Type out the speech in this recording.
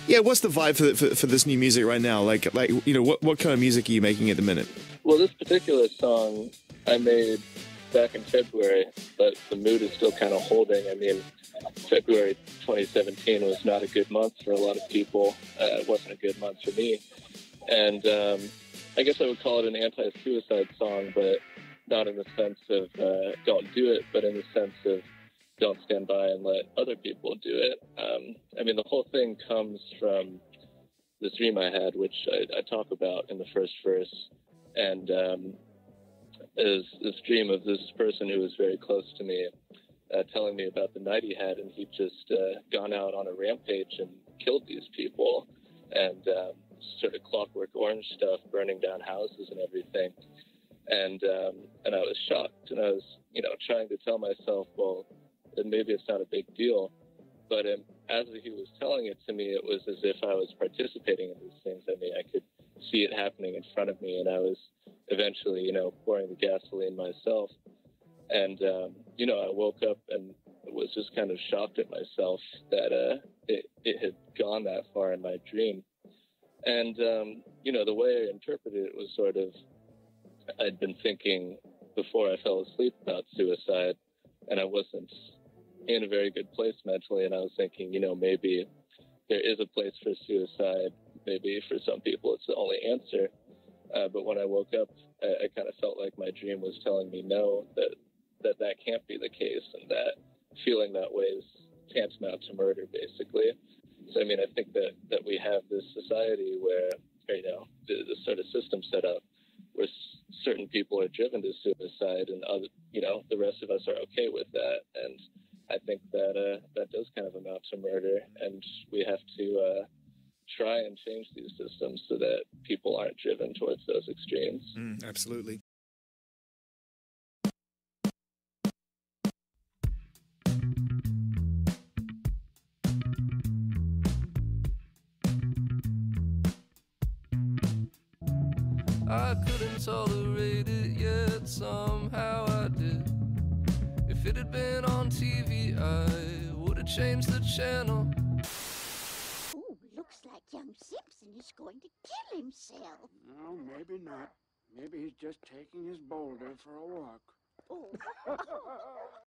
Yeah, what's the vibe for this new music right now? Like you know, what kind of music are you making at the minute? Well, this particular song I made back in February, but the mood is still kind of holding. I mean, February 2017 was not a good month for a lot of people. It wasn't a good month for me. And I guess I would call it an anti-suicide song, but not in the sense of don't do it, but in the sense of don't stand by and let other people do it. I mean, the whole thing comes from this dream I had, which I talk about in the first verse, and is this dream of this person who was very close to me telling me about the night he had, and he'd just gone out on a rampage and killed these people, and sort of Clockwork Orange stuff, burning down houses and everything. And I was shocked, and I was, trying to tell myself, well, maybe it's not a big deal. But as he was telling it to me, it was as if I was participating in these things. I mean, I could see it happening in front of me, and I was eventually, pouring the gasoline myself. And, I woke up and was just kind of shocked at myself that it had gone that far in my dream. And, the way I interpreted it was sort of, I'd been thinking before I fell asleep about suicide, and I wasn't in a very good place mentally, and I was thinking, maybe there is a place for suicide. Maybe for some people it's the only answer. But when I woke up, I kind of felt like my dream was telling me no, that can't be the case, and that feeling that way is tantamount to murder, basically. So, I mean, I think that we have this society where, the sort of system set up where certain people are driven to suicide, and other, the rest of us are okay with that. And I think that that does kind of amount to murder, and we have to try and change these systems so that people aren't driven towards those extremes. Absolutely. I couldn't tolerate it, yet somehow I did. If it had been on TV, I would have changed the channel. Ooh, looks like young Simpson is going to kill himself. No, maybe not. Maybe he's just taking his boulder for a walk. Oh.